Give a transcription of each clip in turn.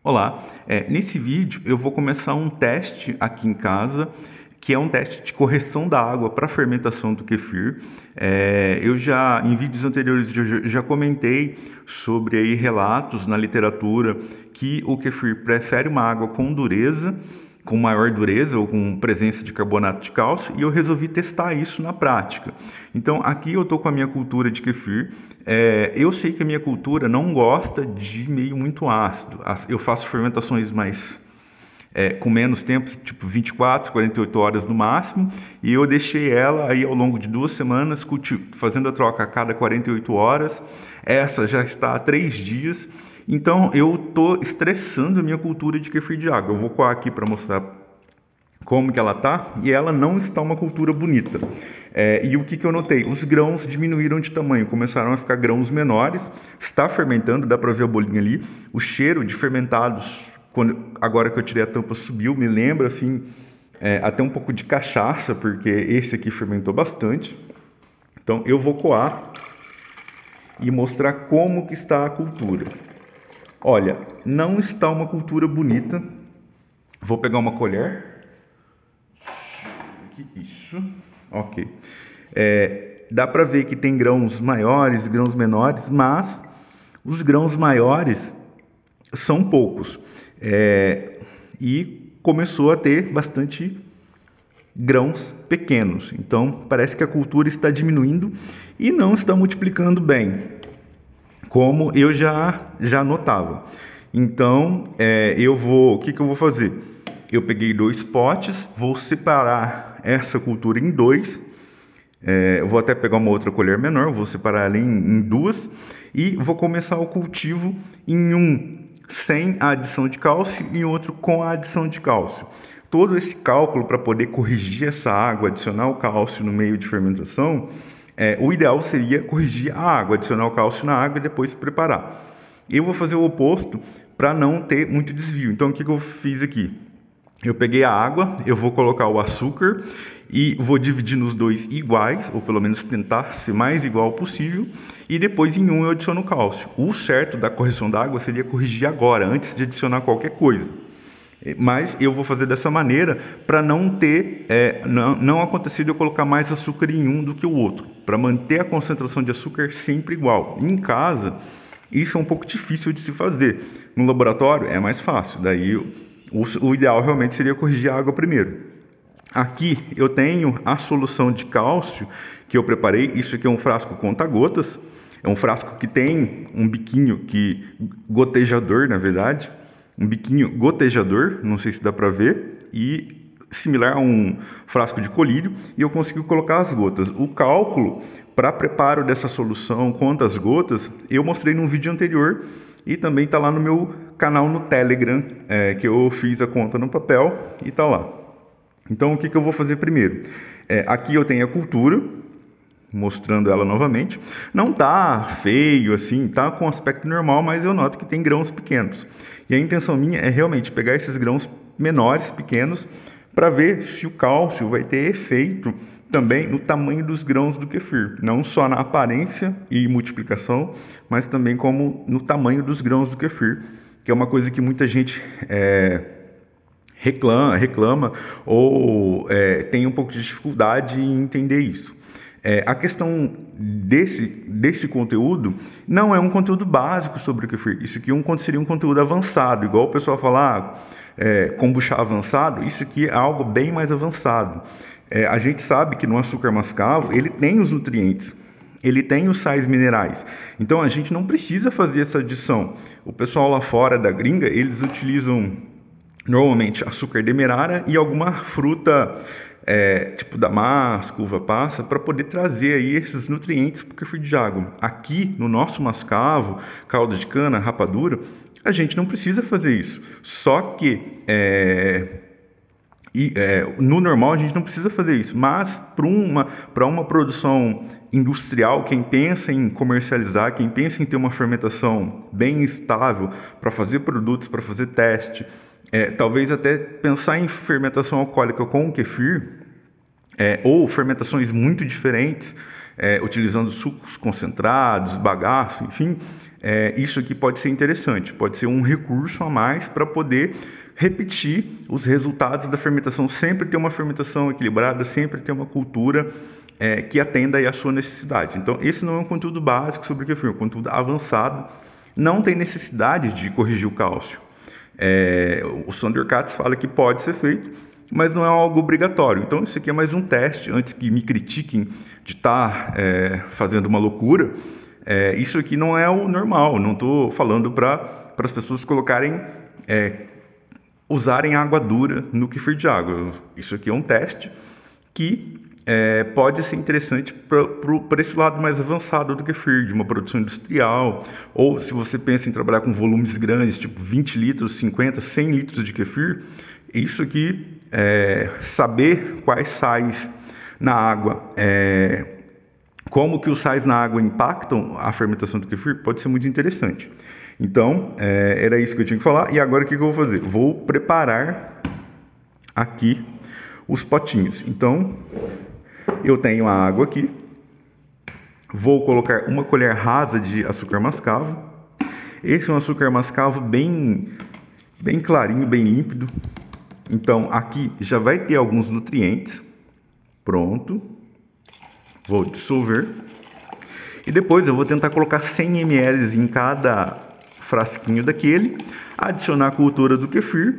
Olá, nesse vídeo eu vou começar um teste aqui em casa, que é um teste de correção da água para fermentação do kefir. Em vídeos anteriores, eu já comentei sobre aí relatos na literatura que o kefir prefere uma água com dureza, com maior dureza ou com presença de carbonato de cálcio, e eu resolvi testar isso na prática. Então aqui eu estou com a minha cultura de kefir. Eu sei que a minha cultura não gosta de meio muito ácido. Eu faço fermentações com menos tempo, tipo 24, 48 horas no máximo, e eu deixei ela aí ao longo de 2 semanas, fazendo a troca a cada 48 horas. Essa já está há 3 dias. Então eu estou estressando a minha cultura de kefir de água. Eu vou coar aqui para mostrar como que ela tá, e ela não está uma cultura bonita. E o que eu notei? Os grãos diminuíram de tamanho, começaram a ficar grãos menores. Está fermentando, dá para ver a bolinha ali. O cheiro de fermentados, agora que eu tirei a tampa, subiu. Me lembra assim, até um pouco de cachaça, porque esse aqui fermentou bastante. Então eu vou coar e mostrar como que está a cultura. Olha, não está uma cultura bonita. Vou pegar uma colher. Isso, ok. Dá para ver que tem grãos maiores, grãos menores, mas os grãos maiores são poucos. E começou a ter bastante grãos pequenos. Então parece que a cultura está diminuindo e não está multiplicando bem, como eu já notava. Então o que eu vou fazer? Eu peguei 2 potes, vou separar essa cultura em 2. Eu vou até pegar uma outra colher menor, vou separar ela em 2 e vou começar o cultivo em um sem a adição de cálcio e outro com a adição de cálcio. Todo esse cálculo para poder corrigir essa água, adicionar o cálcio no meio de fermentação, o ideal seria corrigir a água, adicionar o cálcio na água e depois se preparar. Eu vou fazer o oposto para não ter muito desvio. Então o que eu fiz aqui? Eu peguei a água, eu vou colocar o açúcar e vou dividir nos 2 iguais, ou pelo menos tentar ser mais igual possível, e depois em um eu adiciono o cálcio. O certo da correção da água seria corrigir agora, antes de adicionar qualquer coisa. Mas eu vou fazer dessa maneira para não acontecer de eu colocar mais açúcar em um do que o outro, para manter a concentração de açúcar sempre igual. Em casa, isso é um pouco difícil de se fazer. No laboratório é mais fácil, daí o ideal realmente seria corrigir a água primeiro. Aqui eu tenho a solução de cálcio que eu preparei. Isso aqui é um frasco conta-gotas. É um frasco que tem um biquinho gotejador, na verdade. Um biquinho gotejador, não sei se dá para ver. E similar a um frasco de colírio. E eu consigo colocar as gotas. O cálculo para preparo dessa solução, quantas gotas, eu mostrei num vídeo anterior. E também está lá no meu canal no Telegram, que eu fiz a conta no papel e está lá. Então o que eu vou fazer primeiro? Aqui eu tenho a cultura, mostrando ela novamente. Não tá feio assim, tá com aspecto normal, mas eu noto que tem grãos pequenos. E a intenção minha é realmente pegar esses grãos menores, pequenos, para ver se o cálcio vai ter efeito também no tamanho dos grãos do kefir, não só na aparência e multiplicação, mas também como no tamanho dos grãos do kefir, que é uma coisa que muita gente reclama ou tem um pouco de dificuldade em entender isso. A questão desse conteúdo não é um conteúdo básico sobre o kefir. Isso aqui seria um conteúdo avançado, igual o pessoal fala, kombucha avançado. Isso aqui é algo bem mais avançado. A gente sabe que no açúcar mascavo ele tem os nutrientes, ele tem os sais minerais. Então a gente não precisa fazer essa adição. O pessoal lá fora da gringa, eles utilizam normalmente açúcar demerara e alguma fruta tipo damasco, uva passa, para poder trazer aí esses nutrientes para o kefir de água. Aqui no nosso mascavo, caldo de cana, rapadura, a gente não precisa fazer isso. Só que no normal a gente não precisa fazer isso, mas para uma produção industrial, quem pensa em comercializar, quem pensa em ter uma fermentação bem estável para fazer produtos, para fazer teste, talvez até pensar em fermentação alcoólica com o kefir, ou fermentações muito diferentes, utilizando sucos concentrados, bagaço, enfim, isso aqui pode ser interessante, pode ser um recurso a mais para poder repetir os resultados da fermentação, sempre ter uma fermentação equilibrada, sempre ter uma cultura que atenda aí à sua necessidade. Então, esse não é um conteúdo básico sobre o kefir, é um conteúdo avançado, não tem necessidade de corrigir o cálcio. O Sander Katz fala que pode ser feito, mas não é algo obrigatório. Então, isso aqui é mais um teste, antes que me critiquem de estar fazendo uma loucura. Isso aqui não é o normal, não estou falando para as pessoas colocarem, usarem água dura no kefir de água. Isso aqui é um teste que pode ser interessante para esse lado mais avançado do kefir, de uma produção industrial, ou se você pensa em trabalhar com volumes grandes, tipo 20 litros, 50, 100 litros de kefir, isso aqui, saber quais sais na água, como que os sais na água impactam a fermentação do kefir, pode ser muito interessante. Então, era isso que eu tinha que falar. E agora o que eu vou fazer? Vou preparar aqui os potinhos. Então, eu tenho a água aqui. Vou colocar uma colher rasa de açúcar mascavo. Esse é um açúcar mascavo bem clarinho, bem límpido. Então, aqui já vai ter alguns nutrientes. Pronto. Vou dissolver. E depois eu vou tentar colocar 100 ml em cada frasquinho daquele. Adicionar a cultura do kefir.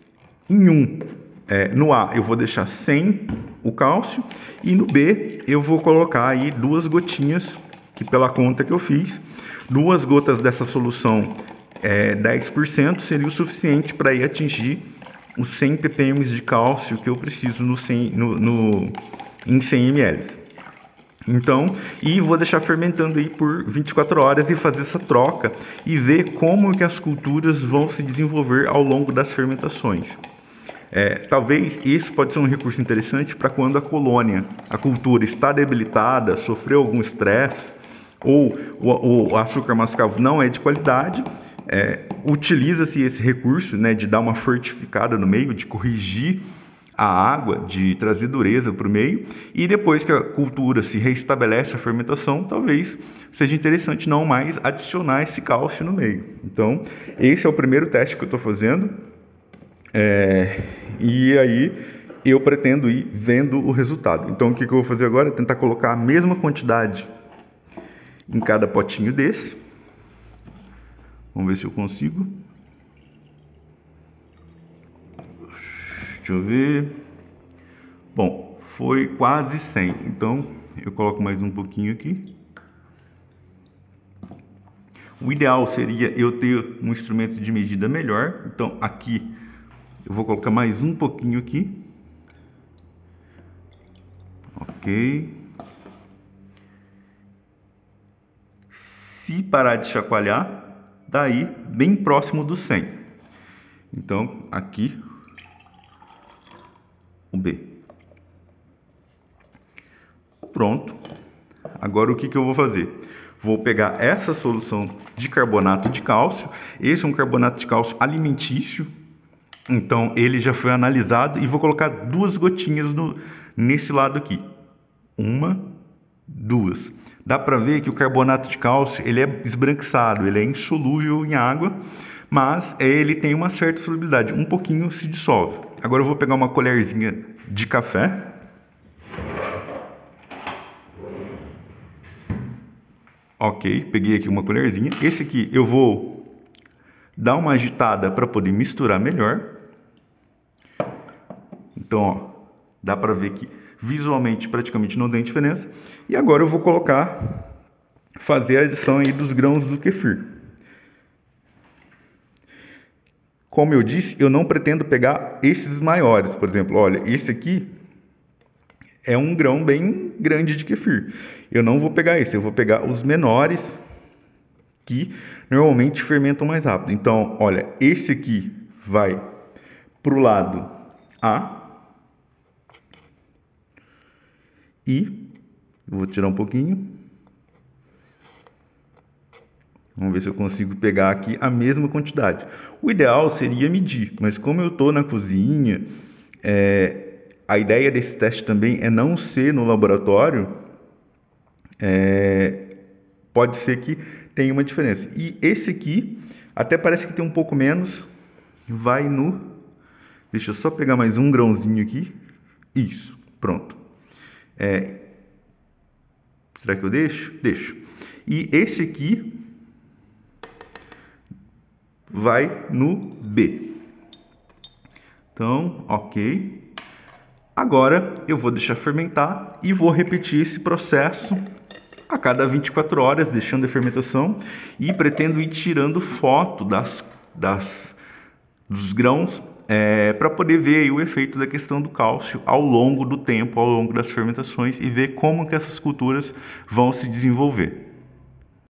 No A eu vou deixar 100 o cálcio. E no B eu vou colocar aí 2 gotinhas, que pela conta que eu fiz, 2 gotas dessa solução 10% seria o suficiente para ir atingir os 100 ppm de cálcio que eu preciso em 100 ml. Então, e vou deixar fermentando aí por 24 horas e fazer essa troca e ver como que as culturas vão se desenvolver ao longo das fermentações. Talvez isso pode ser um recurso interessante para quando a cultura está debilitada, sofreu algum estresse, ou o açúcar mascavo não é de qualidade, utiliza-se esse recurso, né, de dar uma fortificada no meio, de corrigir a água, de trazer dureza para o meio, e depois que a cultura se reestabelece a fermentação, talvez seja interessante não mais adicionar esse cálcio no meio. Então, esse é o primeiro teste que eu estou fazendo, e aí eu pretendo ir vendo o resultado. Então, o que eu vou fazer agora é tentar colocar a mesma quantidade em cada potinho desse. Vamos ver se eu consigo. Deixa eu ver. Bom, foi quase 100. Então, eu coloco mais um pouquinho aqui. O ideal seria eu ter um instrumento de medida melhor. Então, aqui eu vou colocar mais um pouquinho aqui. Ok. Se parar de chacoalhar, daí bem próximo do 100. Então, aqui o B. Pronto. Agora o que eu vou fazer? Vou pegar essa solução de carbonato de cálcio. Esse é um carbonato de cálcio alimentício. Então, ele já foi analisado e vou colocar 2 gotinhas nesse lado aqui. 1, 2. Dá para ver que o carbonato de cálcio ele é esbranquiçado, ele é insolúvel em água, mas ele tem uma certa solubilidade, um pouquinho se dissolve. Agora eu vou pegar uma colherzinha de café. Ok, peguei aqui uma colherzinha. Esse aqui eu vou dar uma agitada para poder misturar melhor. Então, ó, dá para ver que visualmente praticamente não tem diferença. E agora eu vou fazer a adição aí dos grãos do kefir. Como eu disse, eu não pretendo pegar esses maiores. Por exemplo, olha, esse aqui é um grão bem grande de kefir. Eu não vou pegar esse, eu vou pegar os menores que normalmente fermentam mais rápido. Então, olha, esse aqui vai para o lado A. E vou tirar um pouquinho. Vamos ver se eu consigo pegar aqui a mesma quantidade. O ideal seria medir, mas como eu estou na cozinha, a ideia desse teste também é não ser no laboratório. Pode ser que tem uma diferença. E esse aqui, até parece que tem um pouco menos, vai no... Deixa eu só pegar mais um grãozinho aqui. Isso, pronto. Será que eu deixo? Deixo. E esse aqui vai no B. Então, ok. Agora eu vou deixar fermentar e vou repetir esse processo a cada 24 horas, deixando a fermentação, e pretendo ir tirando foto dos grãos para poder ver aí o efeito da questão do cálcio ao longo do tempo, ao longo das fermentações, e ver como que essas culturas vão se desenvolver.